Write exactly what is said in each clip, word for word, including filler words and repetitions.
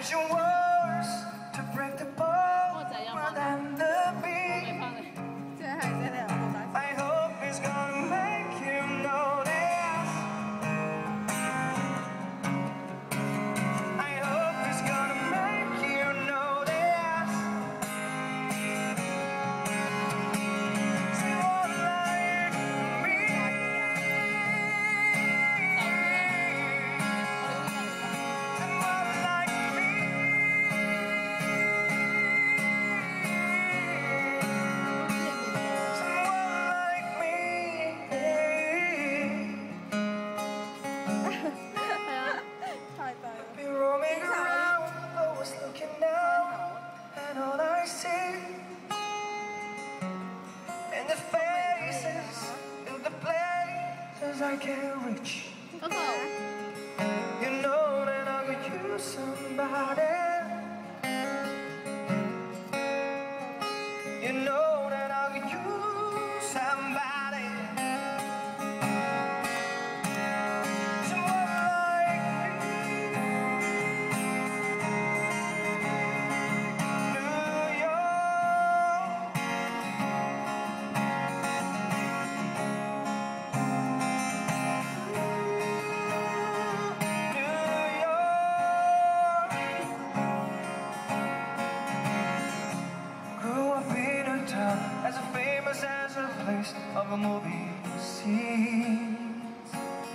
your words to break the bone more than the beat. I hope it's gonna make you notice. I hope it's gonna make you notice. Someone like me. Someone like me. Been roaming around, always looking down, and all I see in the faces, in the places I can't reach. You know that I could use somebody. You know that I could use somebody. As famous as a place of a movie scenes.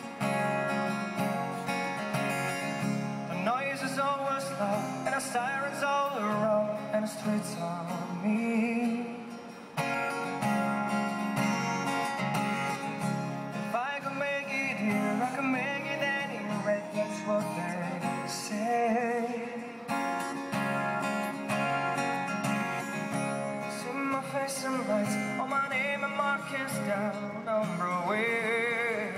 The noise is always loud, and the sirens all around, and the streets on me. If I could make it here, I could make it anywhere. That's what they say. Face and lights, all my name and markings down on Broadway.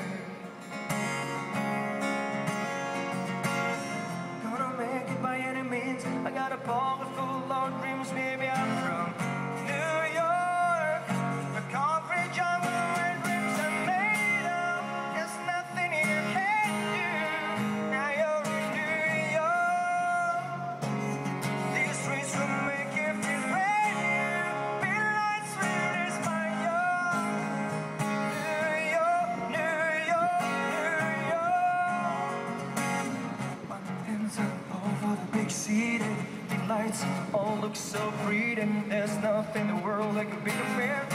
Gonna make it by any means. I got a pocket full of dreams. Maybe I'm from New York, the concrete jungle where dreams are made of. There's nothing you can't do. Now you're in New York. These streets will make you feel brand new. City, the lights all look so pretty. There's nothing in the world that can be compared